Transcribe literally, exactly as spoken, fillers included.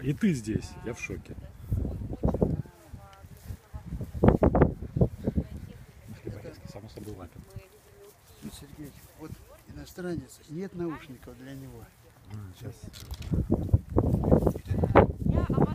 И ты здесь, я в шоке. Само собой лапин. Сергеевич, вот иностранец, нет наушников для него. А, сейчас.